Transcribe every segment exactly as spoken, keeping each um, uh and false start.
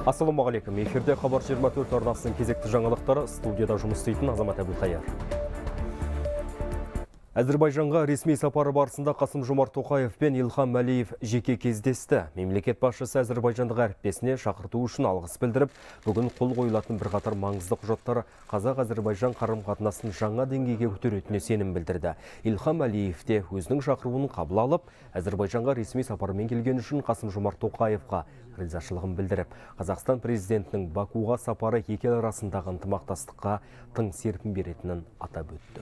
Ассалаумағалейкум. Эфирде Хабар жиырма төрт арнасының кезекті жаңалықтары, студияда жұмыс істейтін Азамат Әбілқайыр. Әзірбайжанға ресми сапары барысында Қасым-Жомарт Тоқаев пен Илхам Әлиев жеке кездесті. Мемлекет басшысы әзірбайжандық әріптесіне шақырту үшін алғыс білдіріп, бүгін қол қойылатын бірқатар маңызды құжаттар Қазақ-Әзірбайжан қарым-қатынасын жаңа деңгейге көтеретініне сенім білдірді. Илхам Әлиев те өзінің шақыруын қабыл алып, Әзірбайжанға ресми сапармен келген үшін Қасым-Жомарт Тоқаевқа ризашылығын білдіріп, Қазақстан президентінің Бакуға сапары екі ел арасындағы ынтымақтастыққа тың серпін беретінін атап өтті.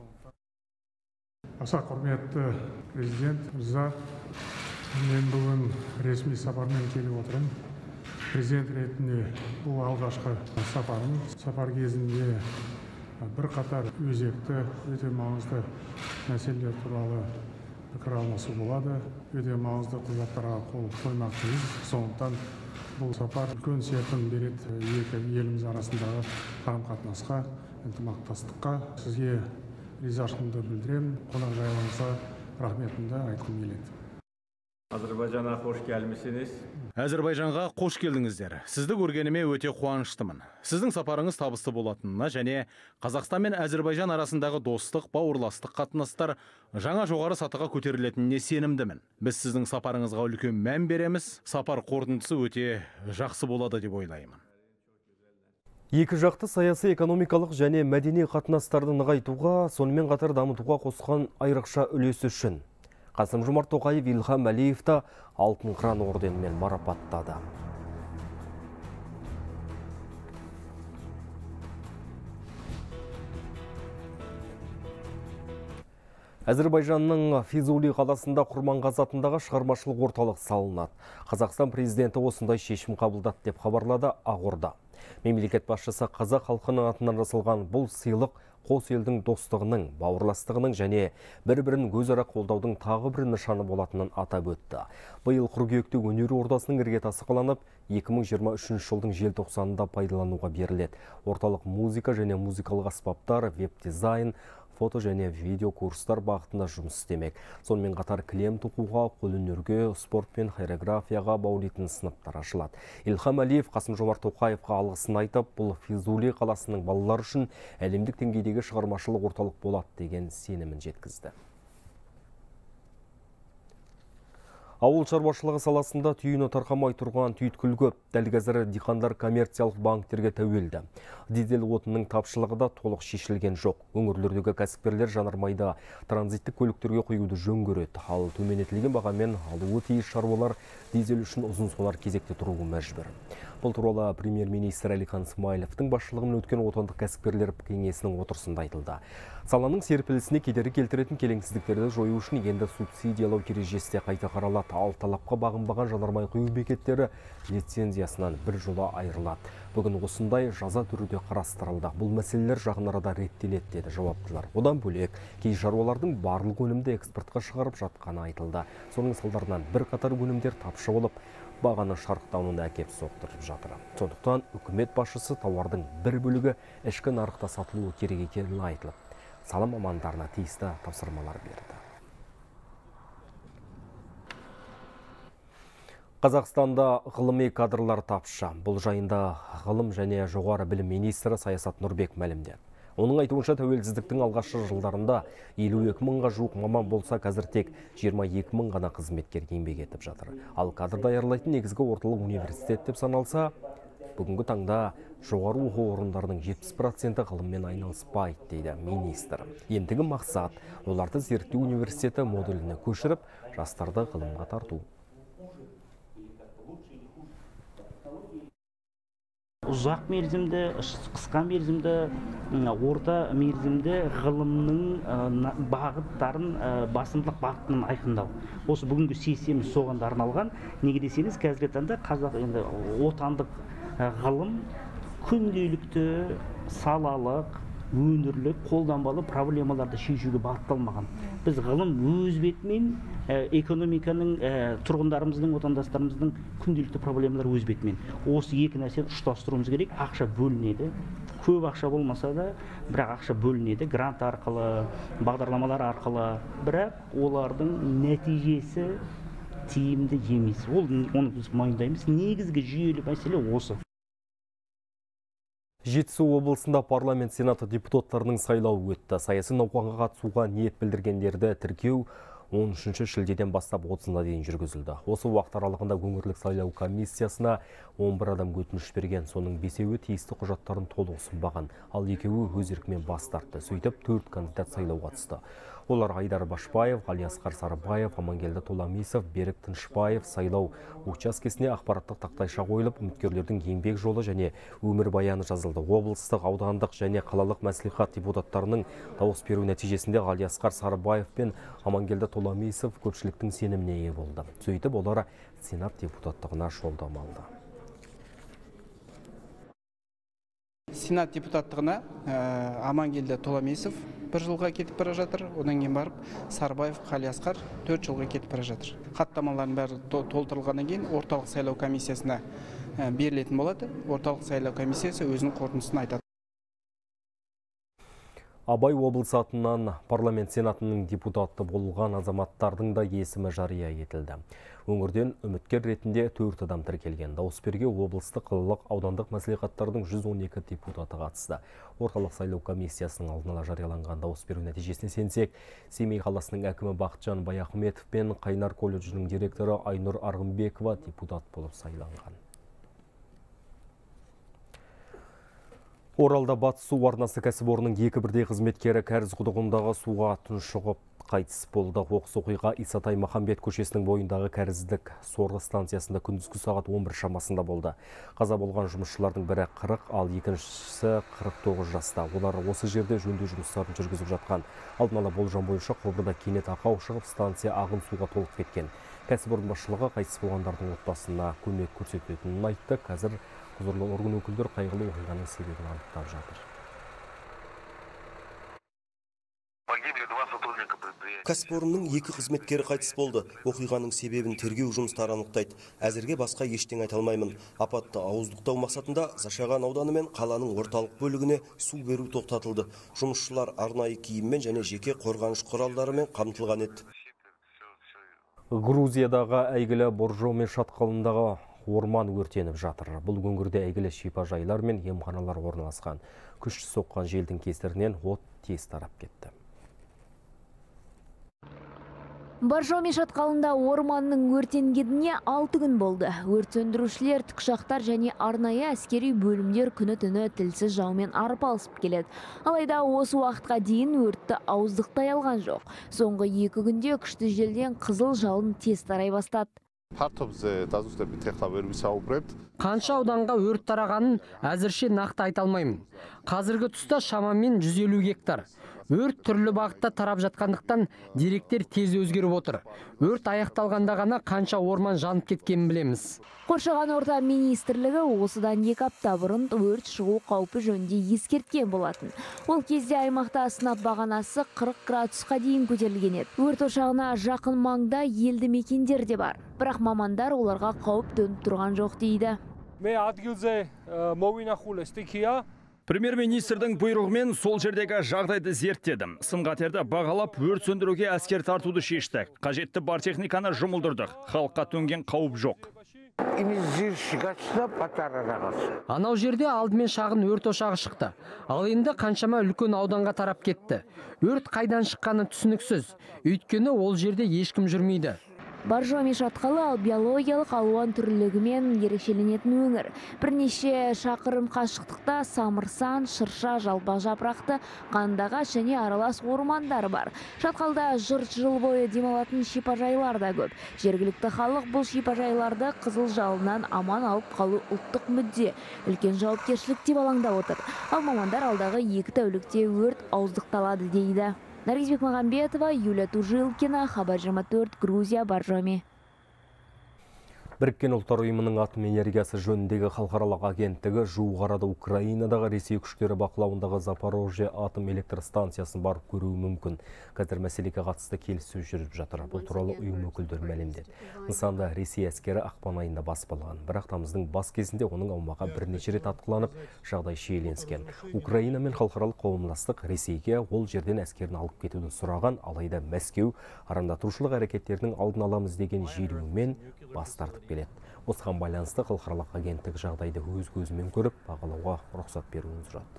Аса құрметті президент мырза, мен бүгін ресми сапармен келіп отырмын. Президент ретінде бұл алғашқы сапарым. Сапар кезінде бір қатар өзекті, өте маңызды мәселелер туралы пікір алмасу болады. Өте маңызды құжаттарға қол қоймақпыз. Сондықтан бұл сапар үлкен серпін береді екі еліміз арасындағы қарым-қатынасқа, ынтымақтастыққа. Сізге ризашылығымды білдіремін. Қонақжайлылығыңызға рахметімді айтқым келеді. Azerbaycan'a hoş gelmişsiniz. Әзірбайжанға қош келдіңіздер. Сізді көргеніме өте қуаныштымын. Сіздің сапарыңыз табысты болатынына және Қазақстан мен Әзірбайжан арасындағы достық, бауырластық қатынастар жаңа жоғары сатыға көтерілетініне сенімдімін. Біз сіздің сапарыңызға үлкен мән береміз. Сапар қорытындысы өте жақсы болады деп ойлаймын. Екі жақты саяси, экономикалық және мәдени қатынастарды нығайтуға, сонымен қатар дамытуға қосқан айрықша үлесі үшін Қасым-Жомарт Тоқаев Илхам Әлиевті алтын қыран орденімен марапаттады. Әзірбайжанның Физули қаласында Құрманғазы атындағы шығармашылық орталық салынады. Қазақстан президенті осындай шешім қабылдады деп хабарлады Ақорда. Мемлекет басшысы қазақ халқының атынан жасалған бұл сыйлық қос елдің достығының, бауырластығының және бір-бірін өзара қолдаудың тағы бір нышаны болатынын атап өтті. Биыл қыркүйекте өнер ордасының іргетасы қаланып, екі мың жиырма үшінші жылдың желтоқсанында пайдалануға беріледі. Орталық музыка және музыкалық аспаптар, веб-дизайн, фото және видео курстар бағытында жұмыс істемек. Сонымен қатар кілем тоқуға, қолөнерге, спорт пен хореографияға баулитын сыныптар ашылады. Илхам Әлиев Қасым-Жомарт Тоқаевқа алғысын айтып, бұл Физули қаласының балалар үшін әлемдік деңгейдегі шығармашылық орталық болады деген сенімін жеткізді. Ауыл шаруашылығы саласында түйіні тарқамай тұрған түйткіл көп. Дәл қазір диқандар коммерциялық банктерге тәуелді. Дизель отынның тапшылығы да толық шешілген жоқ. Өңірлердегі кәсіпкерлер жанармайды транзиттік көліктерге құюды жөн көреді. Ал төмендетілген бағамен алуы тиіс шаруалар дизель үшін ұзын сонар кезекте тұруы мәжбүр. Бұл туралы премьер-министр Әлихан Смайыловтың басшылығымен өткен отандық кәсіпкерлер кеңесінің отырысында айтылды. Саланың серпілісіне кедергі келтіретін келеңсіздіктерді жою үшін енді субсидиялау ережесі қайта қаралады. Ал талапқа бағынбаған жанармай құю бекеттері лицензиясынан бір жола айырылады. Бүгін осындай жаза түрі де қарастырылды. Бұл мәселелер жақын арада реттеледі деді жауаптылар. Одан бөлек кей шаруалардың барлық өнімді экспортқа шығарып жатқаны айтылды. Соның салдарынан бірқатар өнімдер тапшы болып, бағаны шарықтауына әкеп соқтырып жатыр. Сондықтан үкімет басшысы тауардың бір бөлігі ішкі нарықта сатылуы керек екенін айтылып, сала мамандарына тиісті тапсырмалар берді. Қазақстанда ғылыми кадрлар тапшы. Бұл жайында ғылым және жоғары білім министрі Саясат Нұрбек мәлімдеді. Оның айтуынша тәуелсіздіктің алғашқы жылдарында елу екі мыңға жуық маман болса, қазір тек жиырма екі мың ғана қызметкер еңбек етіп жатыр. Ал кадр даярлайтын негізгі орталық университет деп саналса, бүгінгі таңда жоғары оқу орындарының жетпіс проценті ғылыммен айналыспайды дейді министр. Ендігі мақсат оларды зерттеу университеті моделіне көшіріп, жастарды ғылымға тарту. Ұзақ мерзімді, қысқа мерзімді, орта мерзімді ғылымның бағыттарын, басымдылық бағытын айқындау. Осы бүгінгі сессиямыз соған арналған. Неге десеңіз, қазіргі таңда қазақ енді отандық ғылым күнделікті, салалық, өндірілік, қолданбалы проблемаларды шешуге бағытталмаған. Біз ғылым өз бетімен экономиканың, тұрғындарымыздың, отандастарымыздың күнделікті проблемалары өз бетімен. Осы екі нәрсені ұштастыруымыз керек. Ақша бөлінеді. Көп ақша болмаса да, бірақ ақша бөлінеді. Грант арқылы, бағдарламалар арқылы. Бірақ олардың нәтижесі тиімді емес. Ол оны біз мойындаймыз. Негізгі жүйелі мәселе осы. Жетісу облысында парламент сенаты депутаттарының сайлауы өтті. Саяси науқанға қатысуға ниет білдіргендерді тіркеу он үшінші шілдеден бастап отызына дейін жүргізілді. Осы уақыт аралығында өңірлік сайлау комиссиясына он бір адам өтініш берген. Соның бесеуі тиісті құжаттарын толық ұсынбаған, ал екеуі өз еркімен бас тартты. Сөйтіп төрт кандидат сайлауға түсті. Олар Айдар Башпаев, Ғалиасқар Сарыбаев, Амангелді Толамисов, Берік Тынышбаев. Сайлау учаскесіне ақпараттық тақтайша қойылып, үміткерлердің еңбек жолы және өмір баяны жазылды. Облыстық, аудандық және қалалық мәслихат депутаттарының дауыс беру нәтижесінде Ғалиасқар Сарыбаев пен Амангелді Толамисов көпшіліктің сеніміне ие болды. Сөйтіп олар сенат депутаттығына жолдама алды. Сенат депутаттығына Амангелді Толамисов бір жылға кетіп бара жатыр. Одан кейін барып Сарыбаев, Ғалиасқар төрт жылға кетіп бара жатыр. Хаттамалардың бәрі толтырылғаннан кейін орталық сайлау комиссиясына берілетін болады. Орталық сайлау комиссиясы өзінің қорытындысын айтады. Абай облысы атынан парламент сенатының депутаты болған азаматтардың да есімі жария етілді. Өңірден үміткер ретінде төрт адам тіркелген. Дауыс беруге облыстық, қалалық, аудандық мәслихаттардың жүз он екі депутаты қатысты. Орталық сайлау комиссиясының алдын ала жарияланған дауыс беру нәтижесіне сенсек, Семей қаласының әкімі Бақытжан Баяхметов пен Қайнар колледжінің директоры Айнұр Арғынбекова депутат болып сайланған. Оралда Батыс су арнасы кәсіпорнының екі бірдей қызметкері кәріз құдығындағы суға тұншығып қайтыс болды. Оқыс оқиға Исатай Махамбет көшесінің бойындағы кәріздік сорғы станциясында күндізгі сағат он бір шамасында болды. Қаза болған жұмысшылардың бірі қырық, ал екіншісі қырық тоғыз жаста. Олар осы жерде жөндеу жұмыстарын жүргізіп жатқан. Алдын ала болжам бойынша құбырда кенет ақау шығып, станция ағын суға толып кеткен. Кәсіпорын басшылығы қайтыс болғандардың отбасына көмек көрсететінін айтты. Қазір құзырлы орган өкілдері қайғылы оқиғаның себебін анықтап жатыр. Кәсіпорынның екі қызметкері қайтыс болды. Оқиғаның себебін тергеу жұмыстары анықтайды. Әзірге басқа ештеңе айта алмаймын. Апатты ауыздықтау мақсатында Зашаған ауданы мен қаланың орталық бөлігіне су беру тоқтатылды. Жұмысшылар арнайы киіммен және жеке қорғаныш құралдарымен қамтылған еді. Грузиядағы әйгілі Боржоми шатқалындағы орман өртеніп жатыр. Бұл өңірде әйгілі шипажайлар мен емханалар орналасқан. Күшті соққан желдің кесірінен от тез тарап кетті. Боржоми шатқалында орманның өртенгеніне алты күн болды. Өрт сөндірушілер, тікұшақтар және арнайы әскери бөлімдер күні-түні тілсіз жаумен арпалысып келеді. Алайда осы уақытқа дейін өртті ауыздықтай алған жоқ. Соңғы екі күнде күшті желден қызыл жалын тез тарай бастады. Қанша ауданға өрт тарағанын әзірше нақты айта алмаймын. Қазіргі тұста шамамен жүз елу гектар. Өрт түрлі бағытта тарап жатқандықтан деректер тез өзгеріп отыр. Өрт аяқталғанда ғана қанша орман жанып кеткенін білеміз. Қоршаған орта министрлігі осыдан екі апта бұрын өрт шығу қаупі жөнінде ескерткен болатын. Ол кезде аймақта сынап бағанасы қырық градусқа дейін көтерілген еді. Өрт ошағына жақын маңда елді мекендер де бар. Бірақ мамандар оларға қауіп төніп тұрған жоқ дейді. Премьер-министрдің бұйрығымен сол жердегі жағдайды зерттедім. Сын-қатерді бағалап, өрт сөндіруге әскер тартуды шештік. Қажетті бар техниканы жұмылдырдық. Халыққа төнген қауіп жоқ. Анау жерде алдымен шағын өрт ошағы шықты. Ал енді қаншама үлкен ауданға тарап кетті. Өрт қайдан шыққаны түсініксіз. Өйткені ол жерде ешкім жүрмейді. Боржоми шатқалы ал биологиялық алуан түрлілігімен ерекшеленетін өңір. Бірнеше шақырым қашықтықта самырсан, шырша, жалпақ жапырақты, қандағаш және аралас ормандар бар. Шатқалда жұрт жыл бойы демалатын шипажайлар да көп. Жергілікті халық бұл шипажайларды қызыл жалыннан аман алып қалу ұлттық мүдде. Үлкен жауапкершілік деп алаңдап отыр. Ал мамандар алдағы екі тәулікте өрт ауыздықталады дейді. Наргиз Бекмағамбетова, Юлия Тужилкина, Хабар жиырма төрт, Грузия, Боржоми. Біріккен ұлттар ұйымының атом энергиясы жөніндегі халықаралық агенттігі жуық арада Украинадағы Ресей күштері бақылауындағы Запорожье атом электр станциясын барып көруі мүмкін. Қазір мәселеге қатысты келіссөз жүріп жатыр. Бұл туралы ұйым өкілдері мәлімдеді. Нысанда Ресей әскері ақпан айында баспалған. Бірақ тамыздың бас кезінде оның аумағы бірнеше рет атқыланып, жағдай шиеленіскен. Украина мен халықаралық қауымдастық Ресейге ол жерден әскерін алып кетуді сұраған, алайда Мәскеу арандатушылық әрекеттерінің алдын аламыз деген желеумен бас тартып келеді. Осыған байланысты халықаралық агенттік жағдайды өз көзімен көріп, бағалауға рұқсат беруін сұрады.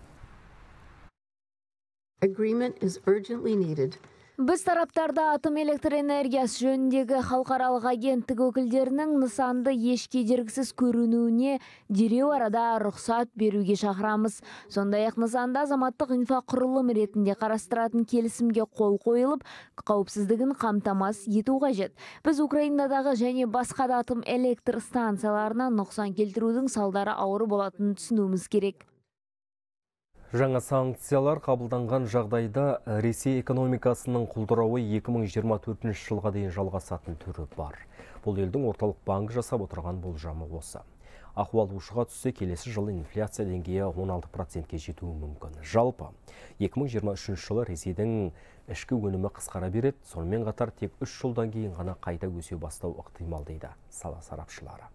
Біз тараптарда атом электр энергиясы жөніндегі халықаралық агенттік өкілдерінің нысанды еш кедергісіз көрінуіне дереу арада рұқсат беруге шақырамыз. Сондай-ақ нысанда азаматтық инфрақұрылым ретінде қарастыратын келісімге қол қойылып, қауіпсіздігін қамтамасыз ету қажет. Біз Украинадағы және басқа да атом электр станцияларына нұқсан келтірудің салдары ауыр болатынын түсінуіміз керек. Жаңа санкциялар қабылданған жағдайда Ресей экономикасының құлдырауы екі мың жиырма төртінші жылға дейін жалғасатын түрі бар. Бұл елдің орталық банкі жасап отырған болжамы осы. Ахуал ушыға түссе, келесі жылы инфляция деңгейі он алты процентке жетуі мүмкін. Жалпы, екі мың жиырма үшінші жылы Ресейдің ішкі өнімі қысқара береді, сонымен қатар тек үш жылдан кейін ғана қайта өсе бастау ықтимал дейді сала сарапшылары.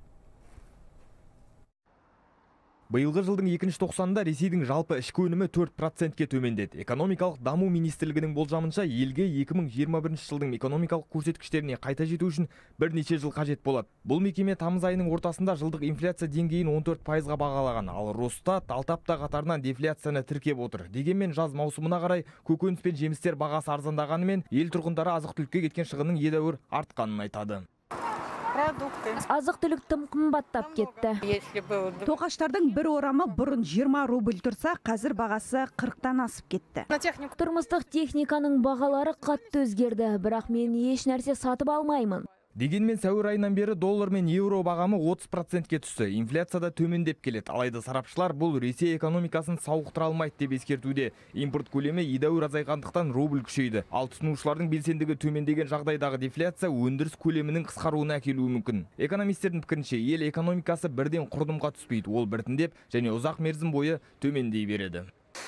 Биылғы жылдың екінші тоқсанында Ресейдің жалпы ішкі өнімі төрт процентке төмендеді. Экономикалық даму министрлігінің болжамынша, елге екі мың жиырма бірінші жылдың экономикалық көрсеткіштеріне қайта жету үшін бірнеше жыл қажет болады. Бұл мекеме тамыз айының ортасында жылдық инфляция деңгейін он төрт пайызға бағалаған, ал Росстат алты апта қатарынан дефляцияны тіркеп отыр. Дегенмен жаз маусымына қарай көкөніс пен жемістер бағасы арзандағанымен, ел тұрғындары азық-түлікке кеткен шығынның едәуір артқанын айтады. Азық-түлік тым қымбаттап кетті. Тоқаштардың бір орамы бұрын жиырма рубль тұрса, қазір бағасы қырықтан асып кетті. Тұрмыстық техниканың бағалары қатты өзгерді, бірақ мен еш нәрсе сатып алмаймын. Дегенмен сәуір айынан бері доллар мен еуро бағамы отыз процентке түсті. Инфляцияда төмендеп келеді. Алайда сарапшылар бұл Ресей экономикасын сауықтыра алмайды деп ескертуде. Импорт көлемі едәуір азайғандықтан рубль күшейді. Ал тұтынушылардың белсендігі төмендеген жағдайдағы дефляция өндіріс көлемінің қысқаруына әкелуі мүмкін. Экономистердің пікірінше, ел экономикасы бірден құрдымға түспейді. Ол біртіндеп және ұзақ мерзім бойы төмендей береді.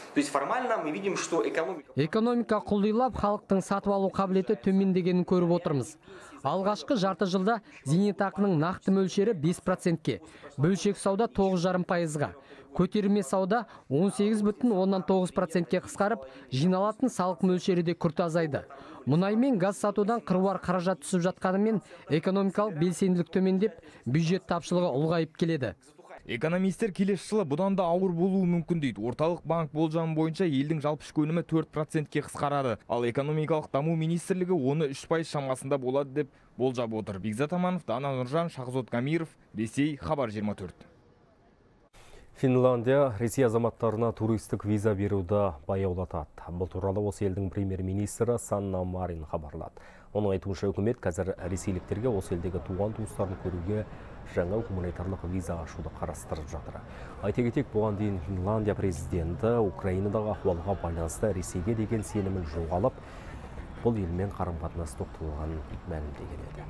Экономика құлдилап, халықтың сатып алу қабілеті төмендегенін көріп отырмыз. Алғашқы жарты жылда зейнетақының нақты мөлшері бес процентке, бөлшек сауда тоғыз жарым пайызға, көтерме сауда он сегіз бүтін оннан тоғыз процентке қысқарып, жиналатын салық мөлшері де күрт азайды. Мұнай мен газ сатудан қыруар қаражат түсіп жатқанымен, экономикалық белсенділік төмендеп, бюджет тапшылығы ұлғайып келеді. Экономистер келесі жылы бұдан да ауыр болуы мүмкін дейді. Орталық банк болжамы бойынша елдің жалпы ішкі өнімі төрт процентке қысқарады. Ал экономикалық даму министрлігі оны үш пайыз шамасында болады деп болжап отыр. Бекзат Аманов, Дана Нұржан, Шахзод Камиров, Ресей, Хабар жиырма төрт. Финляндия Ресей азаматтарына туристік виза беруді баяулатады. Бұл туралы осы елдің премьер-министрі Санна Марин хабарлады. Оның айтуынша үкімет қазір ресейліктерге осы елдегі туған туыстарын көруге жаңа гуманитарлық виза ашуды қарастырып жатыр. Айта кетейік, бұған дейін Финляндия президенті Украинадағы ахуалға байланысты Ресейге деген сенімін жоғалып, бұл елмен қарым-қатынас тоқтатылғанын мәлімдеген еді.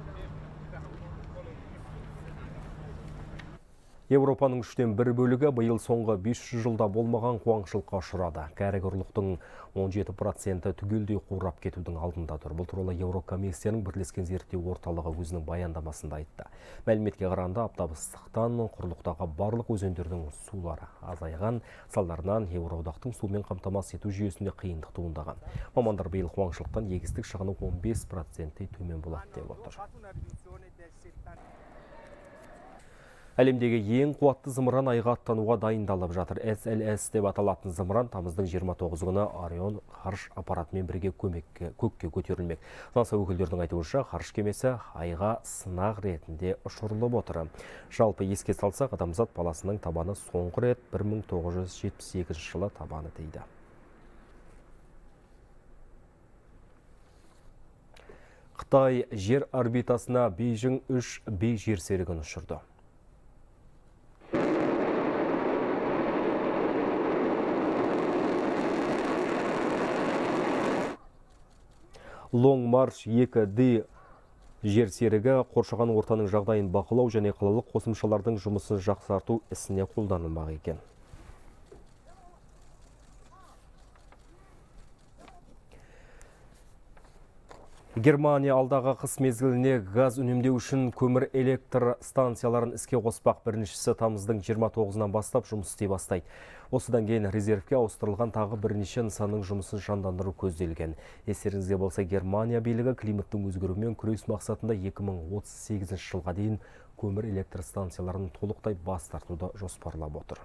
Еуропаның үштен бір бөлігі биыл соңғы бес жүз жылда болмаған қуаңшылыққа ұшырады. Кәрі-құрлықтың он жеті проценті түгелдей қурап кетудің алдында тұр. Бұл туралы Еурокомиссияның бірлескен зерттеу орталығы өзінің баяндамасында айтты. Мәліметке қарағанда аптап ыстықтан құрлықтағы барлық өзендердің сулары азайған, салдарынан Еуроодақтың сумен қамтамасыз ету жүйесінде қиындық туындаған. Мамандар биыл қуаңшылықтан егістік шығыны он бес процентке төмен болады деп отыр. Әлемдегі ең қуатты зымыран айға аттануға дайындалып жатыр. эс эл эс деп аталатын зымыран тамыздың жиырма тоғызы күні Орион ғарыш аппаратымен бірге көмекке көкке көтерілмек. НАСА өкілдерінің айтуынша ғарыш кемесі айға сынақ ретінде ұшырылып отыр. Жалпы еске салсақ, адамзат баласының табаны соңғы рет бір мың тоғыз жүз жетпіс екінші жылы табаны дейді. Қытай жер орбитасына Бейжің үш би жерсерігін ұшырды. Long March екі ди Жер серігі қоршаған ортаның жағдайын бақылау және қалалық қосымшалардың жұмысын жақсарту ісіне қолданылмақ екен. Германия алдағы қыс мезгіліне газ үнемдеу үшін көмір электр станцияларын іске қоспақ. Біріншісі тамыздың жиырма тоғызынан бастап жұмыс істей бастайды. Осыдан кейін резервке ауыстырылған тағы бірнеше нысанның жұмысын жандандыру көзделген. Естеріңізде болса, Германия билігі климаттың өзгеруімен күрес мақсатында екі мың отыз сегізінші жылға дейін көмір электр станцияларын толықтай бас тартуды жоспарлап отыр.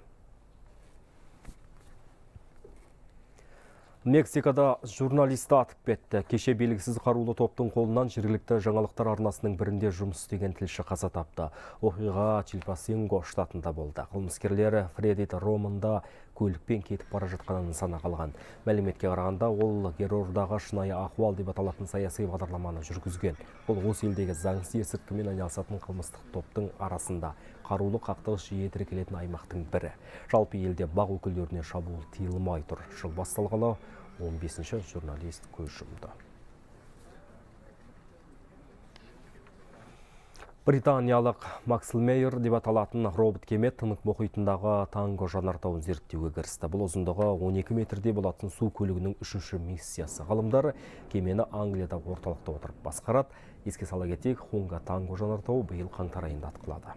Мексикада журналисті атып кетті. Кеше белгісіз қарулы топтың қолынан жергілікті жаңалықтар арнасының бірінде жұмыс істеген тілші қаза тапты. Оқиға Чилпасинго штатында болды. Қылмыскерлері Фредит Романда көлікпен кетіп бара жатқанын нысана қалған. Мәліметке қарағанда, ол Герордағы шынайы ахуал деп аталатын саяси бағдарламаны жүргізген. Ол осы елдегі заңсыз есірткімен айналысатын қылмыстық топтың арасында қарулы қақтығыс жиі тіркелетін аймақтың бірі. Жалпы елде бақ өкілдеріне шабуыл тыйылмай тұр. Жыл басталғалы он бесінші журналист көз жұмды. Британиялық Макслмейер деп аталатын робот кеме Тынық мұхитындағы Танго жанартауын зерттеуге кірісті. Бұл ұзындығы он екі метрде болатын су көлігінің үшінші миссиясы. Ғалымдар кемені Англияда орталықта отырып басқарады. Еске сала кетейік, Хунга Танго жанартауы биыл қаңтар айында атқылады.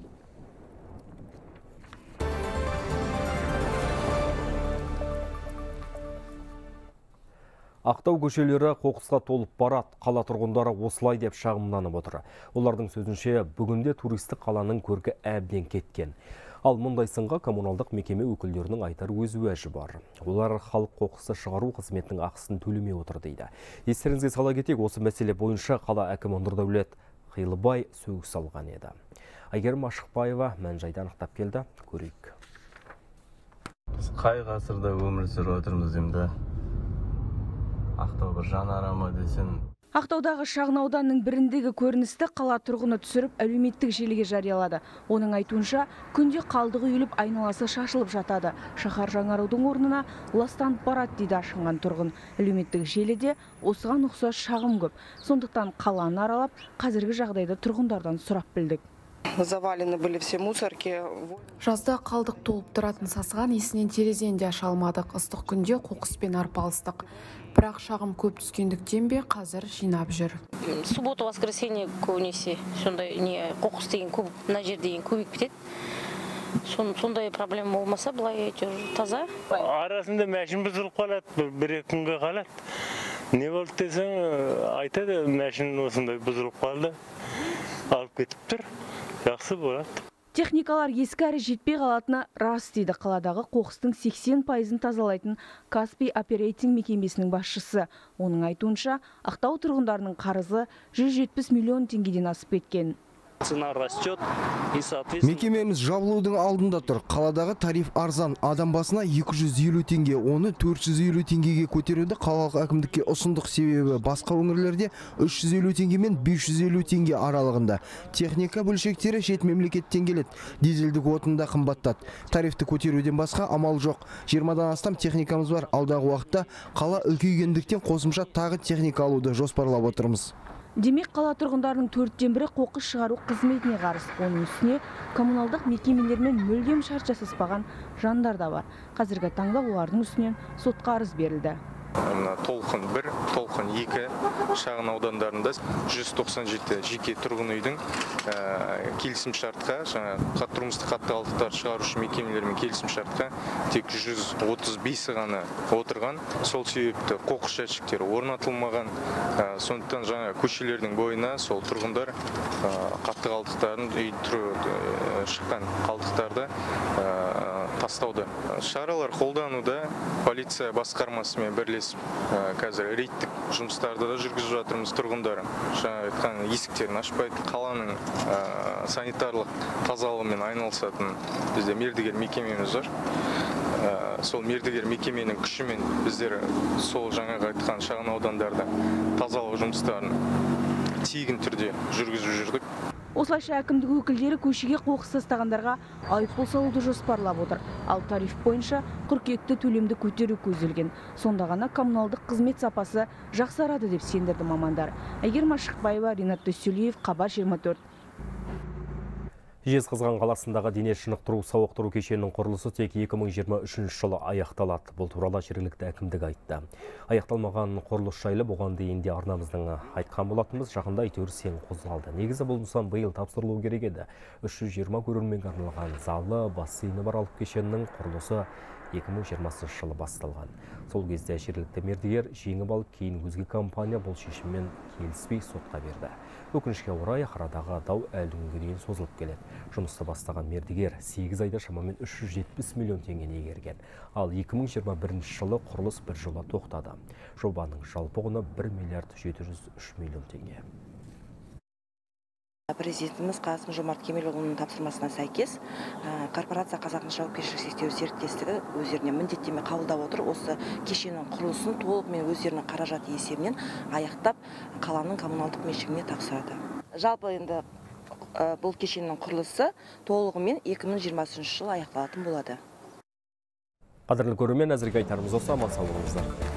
Ақтау көшелері қоқысқа толып барады. Қала тұрғындары осылай деп шағымданып отыр. Олардың сөзінше, бүгінде туристік қаланың көркі әбден кеткен. Ал мұндай сынға коммуналдық мекеме өкілдерінің айтар өз уәжі бар. Олар халық қоқысты шығару қызметінің ақысын төлемей отыр дейді. Естеріңізге сала кетейік, осы мәселе бойынша қала әкімі Нұрдәулет Қилыбай сөгіс алған еді. Айгерім Ашықбаева мән-жайды анықтап келді, көрейік. Біз қай ғасырда өмір сүріп отырмыз енді? Ақтау бір жанарама десен. Ақтаудағы шағын ауданның біріндегі көріністі қала тұрғыны түсіріп әлеуметтік желіге жариялады. Оның айтуынша, күнде қалдығы үйіліп айналасы шашылып жатады. Шаһар жаңарудың орнына ластанып барады дейді ашынған тұрғын. Әлеуметтік желіде осыған ұқсас шағым көп. Сондықтан қаланы аралап, қазіргі жағдайды тұрғындардан сұрап білдік. Завалены были все мусорки. Жазда қалдық толып тұратын сасыған есінен терезені де аша алмадық. Ыстық күнде қоқыспен арпалыстық. Бірақ шағым көп түскендіктен бе қазір жинап жүр. Суббота, воскресенье көбінесе сондай не қоқыс деген көп, мына жер деген көбейіп кетеді. Сондай проблема болмаса, былай таза. Арасында мәшін бұзылып қалады, бір-екі күнге қалады. Не болды десең, айтады, мәшін осындай бұзылып қалды, алып кетіп тұр. Жақсы болады. Техникалар ескі әрі жетпей қалатыны рас дейді қаладағы қоқыстың сексен пайызын тазалайтын Каспий оперейтинг мекемесінің басшысы. Оның айтуынша, Ақтау тұрғындарының қарызы жүз жетпіс миллион теңгеден асып кеткен. Цена растет и соответственно... Мекемеміз жабылудың алдында тұр. Қаладағы тариф арзан. Адам басына екі жүз елу теңге, оны төрт жүз елу теңгеге көтеруді қалалық әкімдікке ұсындық, себебі басқа өңірлерде үш жүз елу теңге мен бес жүз елу теңге аралығында. Техника бөлшектері шет мемлекеттен келеді. Дизельдік отында қымбаттады. Тарифті көтеруден басқа амал жоқ. жиырмадан астам техникамыз бар. Алдағы уақытта қала үлкейгендіктен қосымша тағы техника алуды жоспарлап отырмыз. Демек, қала тұрғындарының төрттен бірі қоқыс шығару қызметіне қарыз. Оның үстіне коммуналдық мекемелермен мүлдем шарт жасаспаған жандар да бар. Қазіргі таңда олардың үстінен сотқа арыз берілді. Толқын бір, толқын екі шағын аудандарында жүз тоқсан жеті жеке тұрғын үйдің келісім шартқа, тұрмыстық қатты қалдықтар шығарушы мекемелермен келісім шартқа тек жүз отыз бесі ғана отырған. Сол себепті қоқыс жәшіктері орнатылмаған. Сондықтан жаңа көшелердің бойына сол тұрғындар қатты қалдықтарын, шыққан қалдықтарды тастауда. Шаралар қолдануда, полиция басқармасымен бірлесіп қазір рейдтік жұмыстарды да жүргізіп жатырмыз. Тұрғындар жаңа айтқан есіктерін ашпайды. Қаланың санитарлық тазалығымен айналысатын бізде мердігер мекемеміз бар. Сол мердігер мекеменің күшімен біздер сол жаңағы айтқан шағын аудандарда тазалық жұмыстарын тегін түрде жүргізіп жүрдік. Осылайша әкімдік өкілдері көшеге қоқыс тастағандарға айыппұл салуды жоспарлап отыр. Ал тариф бойынша қыркүйекте төлемді көтеру көзделген. Сонда ғана коммуналдық қызмет сапасы жақсарады деп сендірді мамандар. Әйгерім Ашықбаева, Ринат Төселиев, Хабар жиырма төрт. Жезқазған қаласындағы дене шынықтыру сауықтыру кешенінің құрылысы тек екі мың жиырма үшінші жылы аяқталады. Бұл туралы жергілікті әкімдік айтты. Аяқталмаған құрылыс жайлы бұған дейін де арнамыздың айтқан болатынбыз, жақында әйтеуір сең қозғалды. Негізі бұл нысан биыл тапсырылуы керек еді. үш жүз жиырма көрерменге арналған залы, бассейні бар алып кешенінің құрылысы екі мың жиырмасыншы жылы басталған. Сол кезде жергілікті мердігер жеңіп алып, кейін өзге компания бұл шешіммен келіспей сотқа берді. Өкінішке орай арадағы дау әлі күнге дейін созылып келеді. Жұмысты бастаған мердігер сегіз айда шамамен үш жүз жетпіс миллион теңгені игерген. Ал екі мың жиырма бірінші жылы құрылыс бір жола тоқтады. Жобаның жалпы құны бір миллиард жеті жүз үш миллион теңге. Президентіміз Қасым Жомарт Кемелұлының тапсырмасына сәйкес корпорация Қазақмыс жауапкершілігі шектеулі серіктестігі өздеріне міндеттеме қабылдап отыр. Осы кешеннің құрылысын толығымен өздерінің қаражаты есебінен аяқтап қаланың коммуналдық меншігіне тапсырады. Жалпы енді бұл кешеннің құрылысы толығымен екі мың жиырмасыншы жылы аяқталатын болады. Қадірлі көрермен, әзірге айтарымыз осы, аман сау болыңыздар.